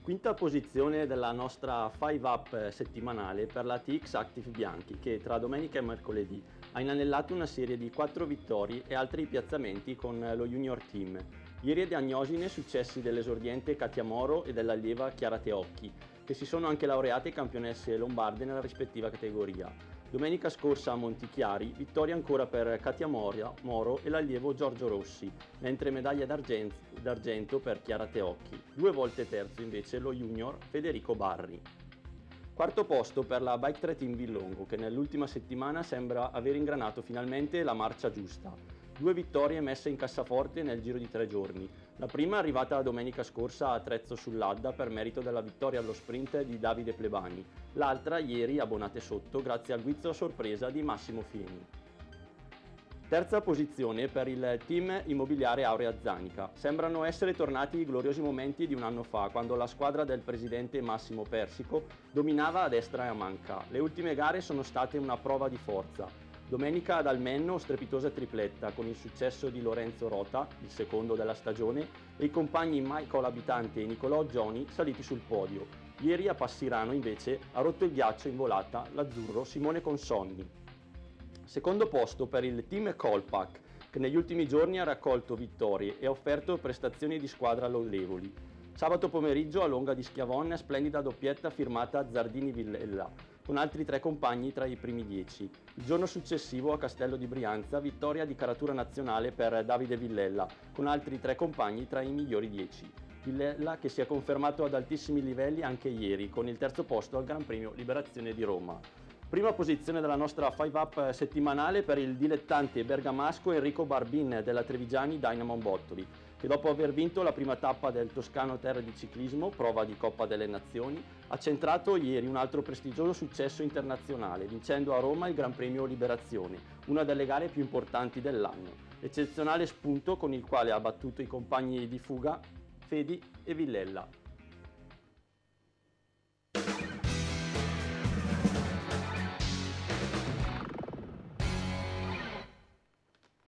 Quinta posizione della nostra 5 up settimanale per la TX Active Bianchi che tra domenica e mercoledì ha inanellato una serie di 4 vittorie e altri piazzamenti con lo Junior Team. Ieri a Diagnosine successi dell'esordiente Katia Moro e dell'allieva Chiara Teocchi, che si sono anche laureate campionesse lombarde nella rispettiva categoria. Domenica scorsa a Montichiari, vittoria ancora per Katia Moro e l'allievo Giorgio Rossi, mentre medaglia d'argento per Chiara Teocchi. 2 volte terzo invece lo junior Federico Barri. Quarto posto per la Bike 3 Team Villongo, che nell'ultima settimana sembra aver ingranato finalmente la marcia giusta. 2 vittorie messe in cassaforte nel giro di 3 giorni. La prima arrivata domenica scorsa a Trezzo sull'Adda per merito della vittoria allo sprint di Davide Plebani. L'altra ieri a Bonate Sotto grazie al guizzo a sorpresa di Massimo Fieni. Terza posizione per il team immobiliare Aurea Zanica. Sembrano essere tornati i gloriosi momenti di un anno fa, quando la squadra del presidente Massimo Persico dominava a destra e a manca. Le ultime gare sono state una prova di forza. Domenica ad Almenno strepitosa tripletta con il successo di Lorenzo Rota, il secondo della stagione, e i compagni Michael Abitante e Nicolò Gioni saliti sul podio. Ieri a Passirano invece ha rotto il ghiaccio in volata l'azzurro Simone Consonni. Secondo posto per il team Colpack, che negli ultimi giorni ha raccolto vittorie e ha offerto prestazioni di squadra lodevoli. Sabato pomeriggio a Longa di Schiavon splendida doppietta firmata Zardini-Villella, con altri 3 compagni tra i primi 10. Il giorno successivo a Castello di Brianza vittoria di caratura nazionale per Davide Villella, con altri 3 compagni tra i migliori 10. Villella che si è confermato ad altissimi livelli anche ieri, con il terzo posto al Gran Premio Liberazione di Roma. Prima posizione della nostra 5 up settimanale per il dilettante bergamasco Enrico Barbin della Trevigiani Dynamo Bottoli, che dopo aver vinto la prima tappa del Toscano Terre di Ciclismo, prova di Coppa delle Nazioni, ha centrato ieri un altro prestigioso successo internazionale, vincendo a Roma il Gran Premio Liberazione, una delle gare più importanti dell'anno. Eccezionale spunto con il quale ha battuto i compagni di fuga Fedi e Villella.